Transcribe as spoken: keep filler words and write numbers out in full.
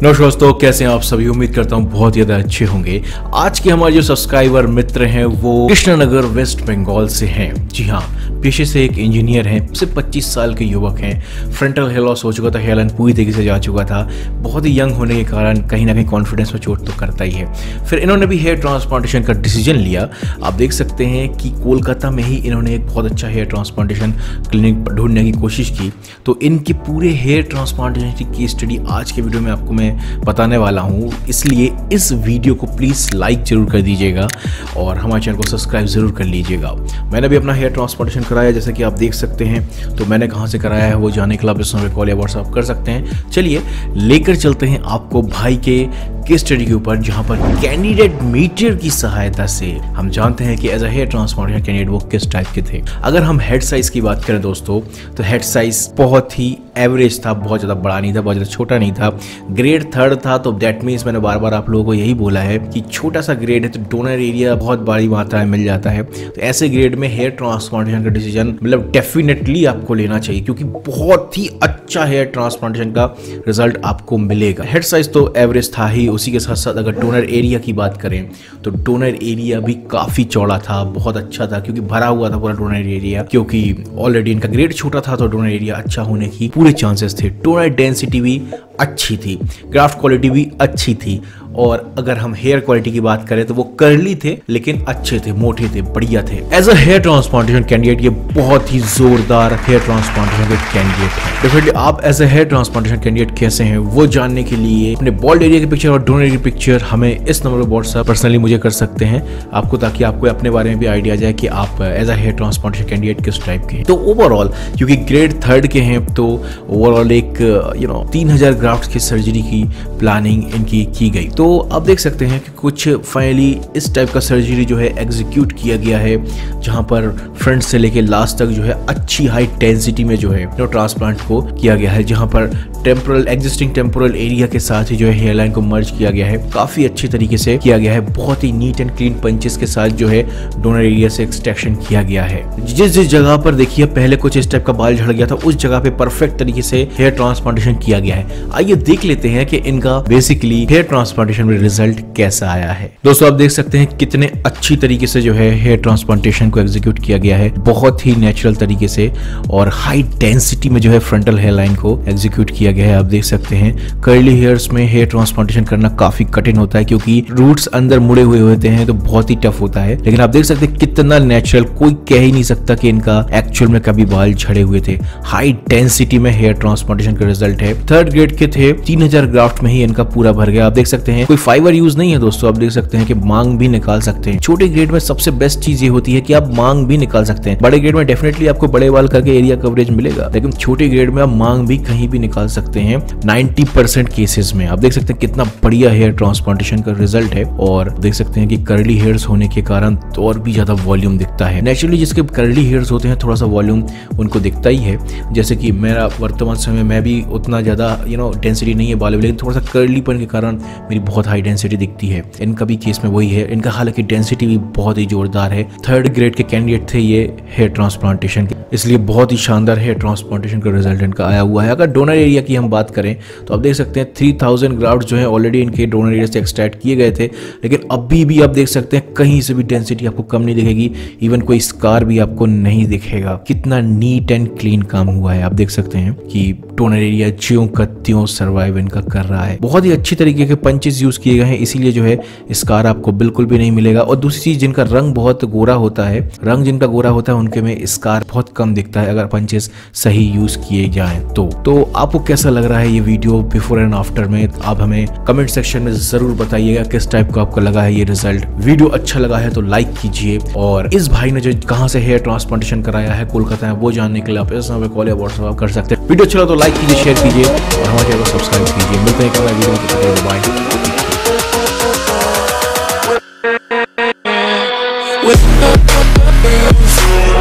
नमस्कार दोस्तों, कैसे हैं आप सभी। उम्मीद करता हूं बहुत ज़्यादा अच्छे होंगे। आज के हमारे जो सब्सक्राइबर मित्र हैं वो कृष्णनगर वेस्ट बंगाल से हैं। जी हाँ, पेशे से एक इंजीनियर हैं, सिर्फ पच्चीस साल के युवक हैं। फ्रंटल हेयर लॉस हो चुका था, हेयर लाइन पूरी तरीके से जा चुका था। बहुत ही यंग होने के कारण कहीं ना कहीं कॉन्फिडेंस में चोट तो करता ही है। फिर इन्होंने भी हेयर ट्रांसप्लांटेशन का डिसीजन लिया। आप देख सकते हैं कि कोलकाता में ही इन्होंने एक बहुत अच्छा हेयर ट्रांसप्लांटेशन क्लिनिक ढूंढने की कोशिश की। तो इनकी पूरे हेयर ट्रांसप्लांटेशन की स्टडी आज के वीडियो में आपको मैं बताने वाला हूँ, इसलिए इस वीडियो को प्लीज़ लाइक जरूर कर दीजिएगा और हमारे चैनल को सब्सक्राइब जरूर कर लीजिएगा। मैंने भी अपना हेयर ट्रांसप्लांटेशन कराया, जैसे कि आप देख सकते हैं। तो मैंने कहाँ से कराया है वो जानने के लिए आप इस नंबर पे कॉल या व्हाट्सएप कर सकते हैं। चलिए लेकर चलते हैं आपको भाई के केस स्टडी के ऊपर, जहाँ पर कैंडिडेट मीटर की सहायता से हम जानते हैं कि as a hair transplantation candidate वो किस टाइप के थे। अगर हम हेड साइज की बात करें दोस्तों, तो हेड साइज बहुत ही एवरेज था, बहुत ज़्यादा बड़ा नहीं था, बहुत ज़्यादा छोटा नहीं था। ग्रेड थर्ड था, तो दैट मीन्स मैंने बार बार आप लोगों को यही बोला है कि छोटा सा ग्रेड है तो डोनर एरिया बहुत बड़ी मात्रा में मिल जाता है। तो ऐसे ग्रेड में हेयर ट्रांसप्लांटेशन का डिसीजन मतलब डेफिनेटली आपको लेना चाहिए, क्योंकि बहुत ही अच्छा हेयर ट्रांसप्लांटेशन का रिजल्ट आपको मिलेगा। हेड साइज तो एवरेज था ही, उसी के साथ साथ अगर डोनर एरिया की बात करें तो डोनर एरिया भी काफी चौड़ा था, बहुत अच्छा था, क्योंकि भरा हुआ था पूरा डोनर एरिया। क्योंकि ऑलरेडी इनका ग्रेड छोटा था तो डोनर एरिया अच्छा होने की पूरे चांसेस थे। डोनर डेंसिटी भी अच्छी थी, ग्राफ्ट क्वालिटी भी अच्छी थी। और अगर हम हेयर क्वालिटी की बात करें तो वो कर्ली थे, लेकिन अच्छे थे, मोटे थे, बढ़िया थे। As a hair transplantation candidate ये बहुत ही जोरदार हेयर ट्रांसप्लांटेशन के कैंडिडेट है। डेफिनेटली आप as a hair transplantation candidate कैसे हैं वो जानने के लिए अपने बॉल्ड एरिया की पिक्चर और डोनर एरिया की पिक्चर हमें इस नंबर पर व्हाट्सएप पर्सनली मुझे कर सकते हैं आपको, ताकि आपको अपने बारे में भी आइडिया जाए कि आप as a hair transplantation candidate किस टाइप के हैं। तो ओवरऑल क्योंकि ग्रेड थर्ड के हैं तो ओवरऑल एक यू नो तीन हजार ग्राफ्ट की सर्जरी की प्लानिंग इनकी की गई। तो आप देख सकते हैं कि कुछ फाइनली इस टाइप का सर्जरी जो है एग्जीक्यूट किया गया है, जहां पर फ्रंट से लेके लास्ट तक जो है अच्छी हाई डेंसिटी में जो है ट्रांसप्लांट को किया गया है, जहां पर टेम्पोरल एग्जिस्टिंग टेम्पोरल एरिया के साथ ही जो है हेयर लाइन को मर्ज किया गया है। काफी अच्छी तरीके से किया गया है, बहुत ही नीट एंड क्लीन पंचेस के साथ जो है डोनर एरिया से एक्सट्रैक्शन किया गया है। जिस जिस जगह पर देखिए पहले कुछ इस टाइप का बाल झड़ गया था, उस जगह पे परफेक्ट तरीके से हेयर ट्रांसप्लांटेशन किया गया है। आइए देख लेते हैं कि इनका बेसिकली हेयर ट्रांसप्लांटेशन में रिजल्ट कैसा आया है। दोस्तों आप देख सकते हैं कितने अच्छी तरीके से जो है हेयर ट्रांसप्लांटेशन को एग्जीक्यूट किया गया है, बहुत ही नेचुरल तरीके से और हाई डेंसिटी में जो है फ्रंटल हेयर लाइन को एग्जीक्यूट किया गया है। आप देख सकते हैं कर्ली हेयर्स में हेयर ट्रांसप्लांटेशन करना काफी कठिन होता है, क्योंकि रूट्स अंदर मुड़े हुए होते हैं, तो बहुत ही टफ होता है। लेकिन आप देख सकते हैं कितना नेचुरल, कोई कह ही नहीं सकता कि इनका एक्चुअल में कभी बाल झड़े हुए थे। हाई डेंसिटी में हेयर ट्रांसप्लांटेशन का रिजल्ट है। थर्ड ग्रेड के थे, तीन हजार ग्राफ्ट में ही इनका पूरा भर गया। आप देख सकते हैं कोई फाइबर यूज नहीं है दोस्तों, आप देख सकते हैं कि मांग भी निकाल सकते हैं। छोटे ग्रेड में सबसे बेस्ट चीज ये होती है कि आप मांग भी निकाल सकते हैं। बड़े ग्रेड में डेफिनेटली आपको बड़े बाल करके एरिया कवरेज मिलेगा, लेकिन छोटे ग्रेड में आप मांग भी कहीं भी निकाल सकते हैं नब्बे परसेंट केसेस में। आप देख सकते हैं कितना बढ़िया हेयर ट्रांसप्लांटेशन का रिजल्ट है। और देख सकते हैं कि कर्ली हेयर्स होने के कारण तो और भी ज्यादा वॉल्यूम दिखता है। नेचुरली जिसके कर्ली हेयर्स होते हैं थोड़ा सा वॉल्यूम उनको दिखता ही है। जैसे कि मेरा वर्तमान समय में भी उतना ज्यादा यू नो डेंसिटी नहीं है बालों में, लेकिन थोड़ा सा कर्लीपन के कारण मेरी बहुत हाई डेंसिटी दिखती है। इनका भी केस में वही है, इनका हालांकि डेंसिटी भी बहुत ही जोरदार है। थर्ड ग्रेड के कैंडिडेट थे ये हेयर ट्रांसप्लांटेशन के, इसलिए बहुत ही शानदार हेयर ट्रांसप्लांटेशन का रिजल्ट इनका आया हुआ है। अगर डोनर एरिया की हम बात करें तो आप देख सकते हैं तीन हज़ार ग्राफ्ट जो है ऑलरेडी इनके डोनर एरिया से एक्सट्रैक्ट किए गए थे, लेकिन अभी भी आप देख सकते हैं कहीं से भी डेंसिटी आपको कम नहीं दिखेगी, इवन कोई स्कार भी आपको नहीं दिखेगा। कितना नीट एंड क्लीन काम हुआ है। आप देख सकते हैं कि डोनर एरिया ज्यों का त्यों सर्वाइव इनका कर रहा है। बहुत ही अच्छी तरीके के पंचेस यूज किए गए हैं, इसीलिए जो है स्कार आपको बिल्कुल भी नहीं मिलेगा। और दूसरी चीज, जिनका रंग बहुत गोरा होता है, रंग जिनका गोरा होता है उनके में स्कार बहुत कम दिखता है अगर पंचेस सही यूज किए जाएं तो। तो आपको कैसा लग रहा है ये वीडियो बिफोर एंड आफ्टर में, आप हमें कमेंट सेक्शन में जरूर बताइएगा किस टाइप का आपको लगा है ये रिजल्ट। वीडियो अच्छा लगा है तो लाइक कीजिए, और इस भाई ने जो कहां से हेयर ट्रांसप्लांटेशन कराया है कोलकाता में वो जानने के लिए आप इस नंबर पे कॉल या व्हाट्सएप कर सकते हैं। वीडियो अच्छा लगा तो लाइक कीजिए, शेयर कीजिए और हमारे चैनल को सब्सक्राइब कीजिए। मिलते हैं अगले वीडियो में, बाय।